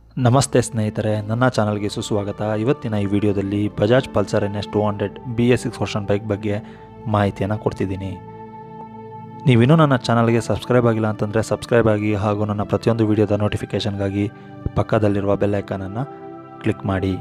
ನಮಸ್ತೆ ಸ್ನೇಹಿತರೆ, ನನ್ನ ಚಾನಲ್ಗೆ ಸುಸ್ವಾಗತ. ಇವತ್ತಿನ ಈ ವಿಡಿಯೋದಲ್ಲಿ Bajaj Pulsar NS 200 BS6 version bike ಬಗ್ಗೆ ಮಾಹಿತಿಯನ್ನು ಕೊಡ್ತಿದ್ದೀನಿ. ನೀವಿನ್ನೂ ನನ್ನ ಚಾನಲ್ಗೆ ಸಬ್ಸ್ಕ್ರೈಬ್ ಆಗಿಲ್ಲ ಅಂತಂದರೆ ಸಬ್ಸ್ಕ್ರೈಬ್ ಆಗಿ, ಹಾಗೂ ನನ್ನ ಪ್ರತಿಯೊಂದು ವಿಡಿಯೋದ ನೋಟಿಫಿಕೇಷನ್ಗಾಗಿ ಪಕ್ಕದಲ್ಲಿರುವ ಬೆಲ್ ಐಕಾನನ್ನು ಕ್ಲಿಕ್ ಮಾಡಿ.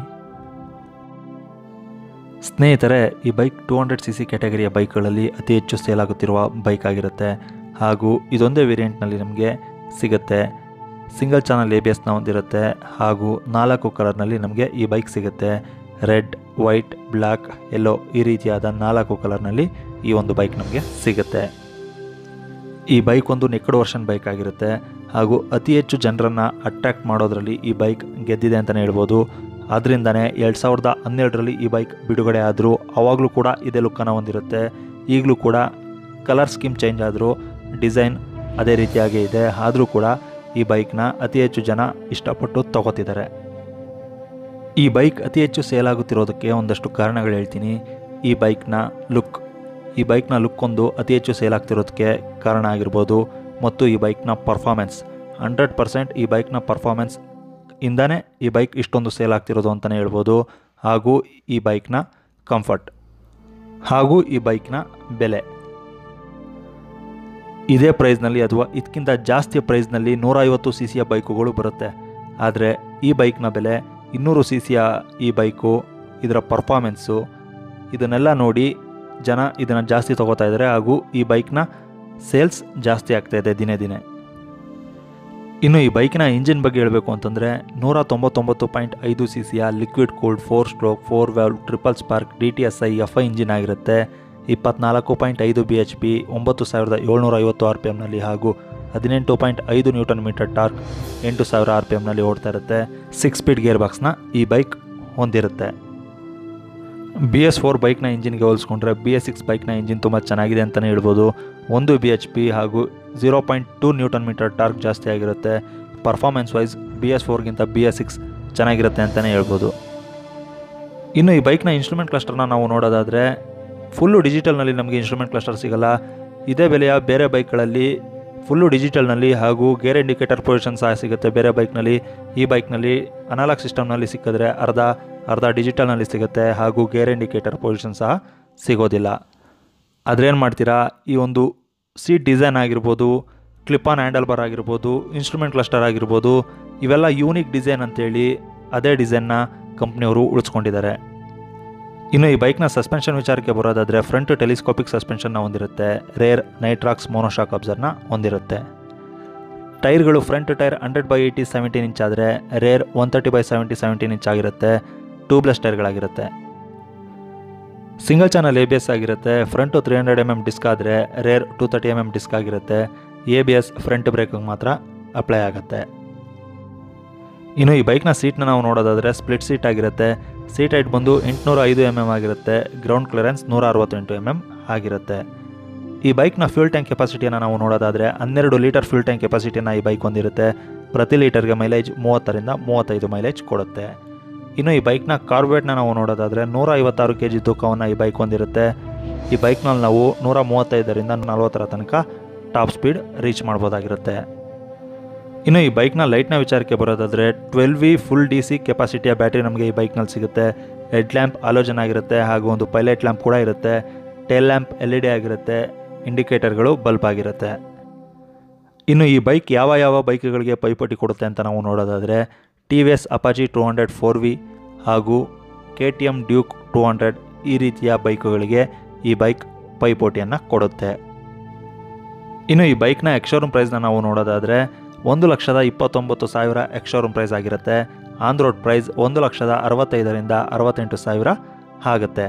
ಸ್ನೇಹಿತರೆ, ಈ ಬೈಕ್ 200cc ಕ್ಯಾಟಗರಿಯ ಬೈಕ್ಗಳಲ್ಲಿ ಅತಿ ಹೆಚ್ಚು ಸೇಲ್ ಆಗುತ್ತಿರುವ ಬೈಕ್ ಆಗಿರುತ್ತೆ. ಹಾಗೂ ಇದೊಂದೇ ವೇರಿಯಂಟ್ನಲ್ಲಿ ನಮಗೆ ಸಿಗುತ್ತೆ. ಸಿಂಗಲ್ ಚಾನಲ್ ABSನ ಹೊಂದಿರುತ್ತೆ ಹಾಗೂ 4 ಕಲರ್ನಲ್ಲಿ ನಮಗೆ ಈ ಬೈಕ್ ಸಿಗುತ್ತೆ. ರೆಡ್, ವೈಟ್, ಬ್ಲ್ಯಾಕ್, ಯೆಲ್ಲೋ ಈ ರೀತಿಯಾದ 4 ಕಲರ್ನಲ್ಲಿ ಈ ಒಂದು ಬೈಕ್ ನಮಗೆ ಸಿಗುತ್ತೆ. ಈ ಬೈಕ್ ಒಂದು ನೆಕ್ಡ್ ವರ್ಷನ್ ಬೈಕ್ ಆಗಿರುತ್ತೆ ಹಾಗೂ ಅತಿ ಹೆಚ್ಚು ಜನರನ್ನು ಅಟ್ರ್ಯಾಕ್ಟ್ ಮಾಡೋದ್ರಲ್ಲಿ ಈ ಬೈಕ್ ಗೆದ್ದಿದೆ ಅಂತಲೇ ಹೇಳ್ಬೋದು. ಆದ್ದರಿಂದನೇ 2012ರಲ್ಲಿ ಈ ಬೈಕ್ ಬಿಡುಗಡೆ ಆದರೂ ಆವಾಗಲೂ ಕೂಡ ಇದೇ ಲುಕ್ಕನ್ನು ಹೊಂದಿರುತ್ತೆ. ಈಗಲೂ ಕೂಡ ಕಲರ್ ಸ್ಕೀಮ್ ಚೇಂಜ್ ಆದರೂ ಡಿಸೈನ್ ಅದೇ ರೀತಿಯಾಗೇ ಇದೆ. ಆದರೂ ಕೂಡ ಈ ಬೈಕ್ನ ಅತಿ ಹೆಚ್ಚು ಜನ ಇಷ್ಟಪಟ್ಟು ತಗೋತಿದ್ದಾರೆ. ಈ ಬೈಕ್ ಅತಿ ಹೆಚ್ಚು ಸೇಲ್ ಆಗುತ್ತಿರೋದಕ್ಕೆ ಒಂದಷ್ಟು ಕಾರಣಗಳು ಹೇಳ್ತೀನಿ. ಈ ಬೈಕ್ನ ಲುಕ್ ಒಂದು ಅತಿ ಹೆಚ್ಚು ಸೇಲ್ ಆಗ್ತಿರೋದಕ್ಕೆ ಕಾರಣ ಆಗಿರ್ಬೋದು. ಮತ್ತು ಈ ಬೈಕ್ನ ಪರ್ಫಾರ್ಮೆನ್ಸ್ 100% ಈ ಬೈಕ್ನ ಪರ್ಫಾರ್ಮೆನ್ಸ್ ಇಂದನೇ ಈ ಬೈಕ್ ಇಷ್ಟೊಂದು ಸೇಲ್ ಆಗ್ತಿರೋದು ಅಂತಲೇ ಹೇಳ್ಬೋದು. ಹಾಗೂ ಈ ಬೈಕ್ನ ಕಂಫರ್ಟ್ ಹಾಗೂ ಈ ಬೈಕ್ನ ಬೆಲೆ ಇದೇ ಪ್ರೈಸ್ನಲ್ಲಿ ಅಥವಾ ಇದಕ್ಕಿಂತ ಜಾಸ್ತಿ ಪ್ರೈಸ್ನಲ್ಲಿ 150cc ಬೈಕುಗಳು ಬರುತ್ತೆ. ಆದರೆ ಈ ಬೈಕ್ನ ಬೆಲೆ 200cc ಈ ಬೈಕು, ಇದರ ಪರ್ಫಾರ್ಮೆನ್ಸು ಇದನ್ನೆಲ್ಲ ನೋಡಿ ಜನ ಇದನ್ನು ಜಾಸ್ತಿ ತೊಗೋತಾ ಇದ್ದಾರೆ. ಹಾಗೂ ಈ ಬೈಕ್ನ ಸೇಲ್ಸ್ ಜಾಸ್ತಿ ಆಗ್ತಾಯಿದೆ ದಿನೇ ದಿನೇ. ಇನ್ನು ಈ ಬೈಕಿನ ಇಂಜಿನ್ ಬಗ್ಗೆ ಹೇಳಬೇಕು ಅಂತಂದರೆ 199.5cc liquid cooled 4 stroke 4 valve triple spark DTSI FI engine ಆಗಿರುತ್ತೆ. 24.5 bhp 9750 RPMನಲ್ಲಿ ಹಾಗೂ 18.5 Nm ಟಾರ್ಕ್ 8000 RPMನಲ್ಲಿ ಓಡ್ತಾ ಇರುತ್ತೆ. 6 ಸ್ಪೀಡ್ ಗೇರ್ ಬಾಕ್ಸ್ನ ಈ ಬೈಕ್ ಹೊಂದಿರುತ್ತೆ. BS4 ಬೈಕ್ನ ಇಂಜಿನ್ಗೆ ಹೋಲಿಸ್ಕೊಂಡ್ರೆ BS6 ಬೈಕ್ನ ಇಂಜಿನ್ ತುಂಬ ಚೆನ್ನಾಗಿದೆ ಅಂತಲೇ ಹೇಳ್ಬೋದು. 1 bhp ಹಾಗೂ 0.2 Nm ಟಾರ್ಕ್ ಜಾಸ್ತಿ ಆಗಿರುತ್ತೆ. ಪರ್ಫಾರ್ಮೆನ್ಸ್ ವೈಸ್ BS4ಗಿಂತ BS6 ಚೆನ್ನಾಗಿರುತ್ತೆ ಅಂತಲೇ ಹೇಳ್ಬೋದು. ಇನ್ನು ಈ ಬೈಕ್ನ ಇನ್ಸ್ಟ್ರೂಮೆಂಟ್ ಕ್ಲಸ್ಟರ್ನ ನಾವು ನೋಡೋದಾದರೆ ಫುಲ್ಲು ಡಿಜಿಟಲ್ನಲ್ಲಿ ನಮಗೆ ಇನ್ಸ್ಟ್ರೂಮೆಂಟ್ ಕ್ಲಸ್ಟರ್ ಸಿಗಲ್ಲ. ಇದೇ ಬೆಲೆಯ ಬೇರೆ ಬೈಕ್ಗಳಲ್ಲಿ ಫುಲ್ಲು ಡಿಜಿಟಲ್ನಲ್ಲಿ ಹಾಗೂ ಗೇರ್ ಇಂಡಿಕೇಟರ್ ಪೊಸಿಷನ್ ಸಹ ಸಿಗುತ್ತೆ ಬೇರೆ ಬೈಕ್ನಲ್ಲಿ. ಈ ಬೈಕ್ನಲ್ಲಿ ಅನಲಾಗ್ ಸಿಸ್ಟಮ್ನಲ್ಲಿ ಸಿಕ್ಕಿದ್ರೆ ಅರ್ಧ ಡಿಜಿಟಲ್ನಲ್ಲಿ ಸಿಗುತ್ತೆ ಹಾಗೂ ಗೇರ್ ಇಂಡಿಕೇಟರ್ ಪೊಸಿಷನ್ ಸಹ ಸಿಗೋದಿಲ್ಲ. ಅದ್ರೇನು ಮಾಡ್ತೀರಾ, ಈ ಒಂದು ಸೀಟ್ ಡಿಸೈನ್ ಆಗಿರ್ಬೋದು, ಕ್ಲಿಪ್ ಆನ್ ಹ್ಯಾಂಡಲ್ ಬಾರ್ ಆಗಿರ್ಬೋದು, ಇನ್ಸ್ಟ್ರೂಮೆಂಟ್ ಕ್ಲಸ್ಟರ್ ಆಗಿರ್ಬೋದು, ಇವೆಲ್ಲ ಯೂನಿಕ್ ಡಿಸೈನ್ ಅಂತೇಳಿ ಅದೇ ಡಿಸೈನ್ನ ಕಂಪ್ನಿಯವರು ಉಳಿಸ್ಕೊಂಡಿದ್ದಾರೆ. ಇನ್ನು ಈ ಬೈಕ್ನ ಸಸ್ಪೆನ್ಷನ್ ವಿಚಾರಕ್ಕೆ ಬರೋದಾದರೆ ಫ್ರಂಟ್ ಟೆಲಿಸ್ಕೋಪಿಕ್ ಸಸ್ಪೆನ್ಷನ್ನ ಹೊಂದಿರುತ್ತೆ. ರೇರ್ ನೈಟ್ರಾಕ್ಸ್ ಮೋನೋಶಾಕ್ ಅಬ್ಸರ್ನ ಹೊಂದಿರುತ್ತೆ. ಟೈರ್ಗಳು ಫ್ರಂಟ್ ಟೈರ್ 100/80 17 ಇಂಚ್ ಆದರೆ ರೇರ್ 130/70 17 ಇಂಚ್ ಆಗಿರುತ್ತೆ. ಟ್ಯೂಬ್ಲೆಸ್ ಟೈರ್ಗಳಾಗಿರುತ್ತೆ. ಸಿಂಗಲ್ ಚಾನಲ್ ABS ಆಗಿರುತ್ತೆ. ಫ್ರಂಟು 300 mm ಡಿಸ್ಕ್ ಆದರೆ ರೇರ್ 230 mm ಡಿಸ್ಕ್ ಆಗಿರುತ್ತೆ. ABS ಫ್ರಂಟ್ ಬ್ರೇಕಿಗೆ ಮಾತ್ರ ಅಪ್ಲೈ ಆಗುತ್ತೆ. ಇನ್ನು ಈ ಬೈಕ್ನ ಸೀಟ್ನ ನಾವು ನೋಡೋದಾದರೆ ಸ್ಪ್ಲಿಟ್ ಸೀಟ್ ಆಗಿರುತ್ತೆ. ಸೀಟ್ ಹೈಟ್ ಬಂದು 805 mm ಆಗಿರುತ್ತೆ. ಗ್ರೌಂಡ್ ಕ್ಲಿಯರೆನ್ಸ್ 168 mm ಆಗಿರುತ್ತೆ. ಈ ಬೈಕ್ನ ಫ್ಯೂಲ್ ಟ್ಯಾಂಕ್ ಕೆಪಾಸಿಟಿಯನ್ನು ನಾವು ನೋಡೋದಾದರೆ 12 ಲೀಟರ್ ಫ್ಯೂಲ್ ಟ್ಯಾಂಕ್ ಕೆಪಾಸಿಟಿಯನ್ನು ಈ ಬೈಕ್ ಹೊಂದಿರುತ್ತೆ. ಪ್ರತಿ ಲೀಟರ್ಗೆ ಮೈಲೇಜ್ 30ರಿಂದ 35 ಮೈಲೇಜ್ ಕೊಡುತ್ತೆ. ಇನ್ನು ಈ ಬೈಕ್ನ ಕಾರ್ಬೋರೇಟ್ನ ನಾವು ನೋಡೋದಾದರೆ 156 kg ತೂಕವನ್ನು ಈ ಬೈಕ್ ಹೊಂದಿರುತ್ತೆ. ಈ ಬೈಕ್ನಲ್ಲಿ ನಾವು 135ರಿಂದ 40 ತನಕ ಟಾಪ್ ಸ್ಪೀಡ್ ರೀಚ್ ಮಾಡ್ಬೋದಾಗಿರುತ್ತೆ. ಇನ್ನು ಈ ಬೈಕ್ನ ಲೈಟ್ನ ವಿಚಾರಕ್ಕೆ ಬರೋದಾದರೆ 12V ಫುಲ್ DC ಕೆಪಾಸಿಟಿಯ ಬ್ಯಾಟ್ರಿ ನಮಗೆ ಈ ಬೈಕ್ನಲ್ಲಿ ಸಿಗುತ್ತೆ. ಹೆಡ್ ಲ್ಯಾಂಪ್ ಆಲೋಜನ್ ಆಗಿರುತ್ತೆ ಹಾಗೂ ಒಂದು ಪೈಲಟ್ ಲ್ಯಾಂಪ್ ಕೂಡ ಇರುತ್ತೆ. ಟೇಲ್ ಲ್ಯಾಂಪ್ LED ಆಗಿರುತ್ತೆ. ಇಂಡಿಕೇಟರ್ಗಳು ಬಲ್ಬ್ ಆಗಿರುತ್ತೆ. ಇನ್ನು ಈ ಬೈಕ್ ಯಾವ ಬೈಕ್ಗಳಿಗೆ ಪೈಪೋಟಿ ಕೊಡುತ್ತೆ ಅಂತ ನಾವು ನೋಡೋದಾದರೆ TVS ಅಪಾಚಿ 200 4V ಹಾಗೂ KTM ಡ್ಯೂಕ್ 200 ಈ ರೀತಿಯ ಬೈಕುಗಳಿಗೆ ಈ ಬೈಕ್ ಪೈಪೋಟಿಯನ್ನು ಕೊಡುತ್ತೆ. ಇನ್ನು ಈ ಬೈಕ್ನ ಎಕ್ಸ್-ಶೋರೂಮ್ ಪ್ರೈಸ್ನ ನಾವು ನೋಡೋದಾದರೆ 1,29,000 ಎಕ್ಸ್-ಶೋರೂಮ್ ಪ್ರೈಸ್ ಆಗಿರುತ್ತೆ. ಆನ್ ರೋಡ್ ಪ್ರೈಸ್ 1,65,000ರಿಂದ 68,000 ಆಗುತ್ತೆ.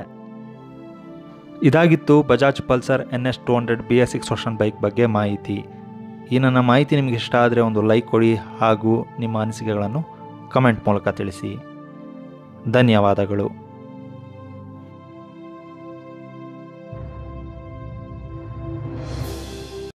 ಇದಾಗಿತ್ತು Bajaj Pulsar NS 200 BS6 version bike ಬಗ್ಗೆ ಮಾಹಿತಿ. ಈ ನನ್ನ ಮಾಹಿತಿ ನಿಮಗೆ ಇಷ್ಟ ಆದರೆ ಒಂದು ಲೈಕ್ ಕೊಡಿ ಹಾಗೂ ನಿಮ್ಮ ಅನಿಸಿಕೆಗಳನ್ನು ಕಮೆಂಟ್ ಮೂಲಕ ತಿಳಿಸಿ. ಧನ್ಯವಾದಗಳು.